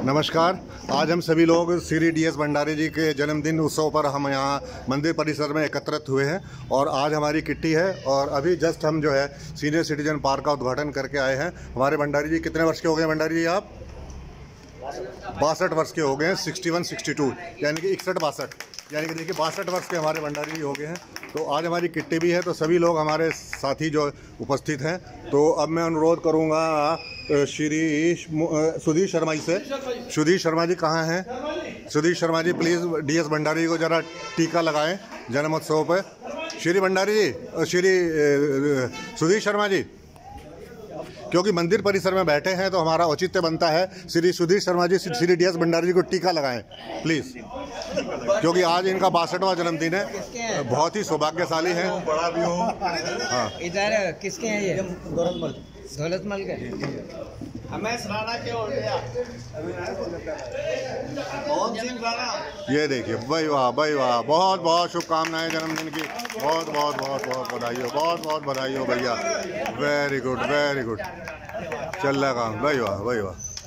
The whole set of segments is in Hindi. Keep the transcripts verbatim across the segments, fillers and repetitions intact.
नमस्कार। आज हम सभी लोग श्री डी एस भंडारी जी के जन्मदिन उत्सव पर हम यहाँ मंदिर परिसर में एकत्रित हुए हैं और आज हमारी किट्टी है और अभी जस्ट हम जो है सीनियर सिटीजन पार्क का उद्घाटन करके आए हैं। हमारे भंडारी जी कितने वर्ष के हो गए? भंडारी जी आप बासठ वर्ष के हो गए हैं, सिक्सटी वन सिक्सटी टू यानी कि इकसठ बासठ यानी कि देखिए बासठ वर्ष के हमारे भंडारी जी हो गए हैं। तो आज हमारी किट्टी भी है, तो सभी लोग हमारे साथी जो उपस्थित हैं। तो अब मैं अनुरोध करूंगा श्री सुधीर शर्मा जी से। सुधीर शर्मा जी कहाँ हैं? Sudhir Sharma ji please D S Bhandari ji को ज़रा टीका लगाएं जन्मोत्सव पर। श्री भंडारी जी, श्री सुधीर शर्मा जी, क्योंकि मंदिर परिसर में बैठे हैं तो हमारा औचित्य बनता है श्री सुधीर शर्मा जी श्री डी एस भंडारी जी को टीका लगाएं प्लीज़, क्योंकि आज इनका बासठवां जन्मदिन है। बहुत ही सौभाग्यशाली है। बड़ा भी हो। हाँ, इधर किसके हैं ये? दौलतमल दौलतमल के। ये देखिए, भाई वाह भाई वाह, बहुत बहुत शुभकामनाएं जन्मदिन की। बहुत बहुत बहुत बहुत बधाई हो, बहुत बहुत बधाई हो भैया। वेरी गुड वेरी गुड, चल रहा काम। भाई वाह भाई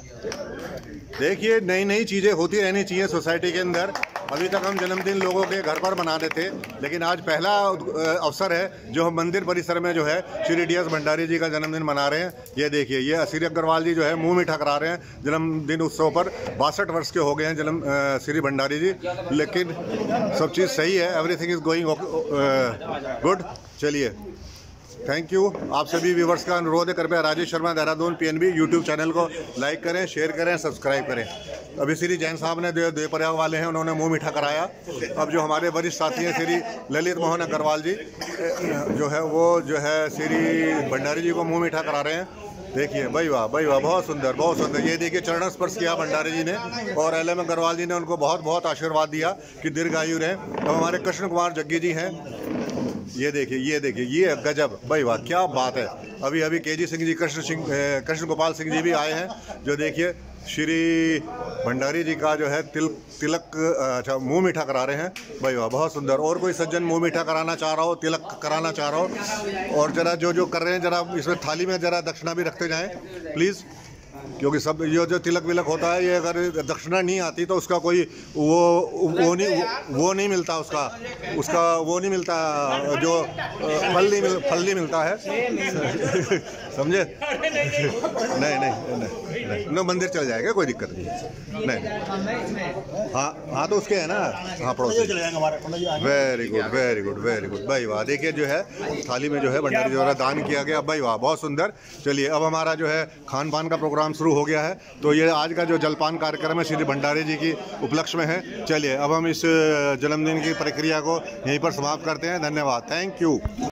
वाह। देखिए, नई नई चीज़ें होती रहनी चाहिए सोसाइटी के अंदर। अभी तक हम जन्मदिन लोगों के घर पर मनाते थे, लेकिन आज पहला अवसर है जो हम मंदिर परिसर में जो है श्री डी एस भंडारी जी का जन्मदिन मना रहे हैं। ये देखिए, ये असीर अग्रवाल जी जो है मुंह मीठा करा रहे हैं जन्मदिन उत्सव पर। बासठ वर्ष के हो गए हैं जन्म श्री भंडारी जी, लेकिन सब चीज़ सही है। Everything is going good. चलिए, थैंक यू। आप सभी व्यूवर्स का अनुरोध है, कृपया Rajesh Sharma Dehradun P N B YouTube channel को लाइक करें, शेयर करें, सब्सक्राइब करें। अभी श्री जैन साहब ने देव देवप्रयाग वाले हैं, उन्होंने मुंह मीठा कराया। अब जो हमारे वरिष्ठ साथी हैं श्री ललित मोहन अग्रवाल जी जो है वो जो है श्री भंडारी जी को मुँह मीठा करा रहे हैं। देखिए, भाई वाह भाई वाह, बहुत सुंदर बहुत सुंदर। ये देखिए, चरण स्पर्श किया भंडारी जी ने और एल एम अग्रवाल जी ने उनको बहुत बहुत आशीर्वाद दिया कि दीर्घायु रहें। अब हमारे कृष्ण कुमार जग्गी जी हैं। ये देखिए ये देखिए ये गजब, भाई वाह, क्या बात है। अभी अभी के जी सिंह जी, कृष्ण सिंह कृष्ण गोपाल सिंह जी भी आए हैं, जो देखिए श्री भंडारी जी का जो है तिल तिलक अच्छा मुंह मीठा करा रहे हैं। भाई वाह, बहुत सुंदर। और कोई सज्जन मुंह मीठा कराना चाह रहा हो, तिलक कराना चाह रहा हो, और जरा जो जो कर रहे हैं जरा इसमें थाली में जरा दक्षिणा भी रखते जाएं प्लीज़, क्योंकि सब ये जो तिलक विलक होता है, ये अगर दक्षिणा नहीं आती तो उसका कोई वो वो नहीं वो, वो नहीं मिलता, उसका उसका वो नहीं मिलता, जो फल नहीं मिल फल नहीं मिलता है। समझे? नहीं नहीं नहीं नहीं नो, मंदिर चल जाएगा, कोई दिक्कत नहीं। नहीं, हाँ हाँ, तो उसके है ना, हाँ पड़ोसी। Very good very good very good. भाई वाह, देखिए जो है थाली में जो है भंडारी द्वारा दान किया गया। भाई वाह, बहुत सुंदर। चलिए, अब हमारा जो है खान पान का प्रोग्राम शुरू हो गया है। तो ये आज का जो जलपान कार्यक्रम है श्री भंडारी जी की उपलक्ष्य में है। चलिए, अब हम इस जन्मदिन की प्रक्रिया को यहीं पर समाप्त करते हैं। धन्यवाद, थैंक यू।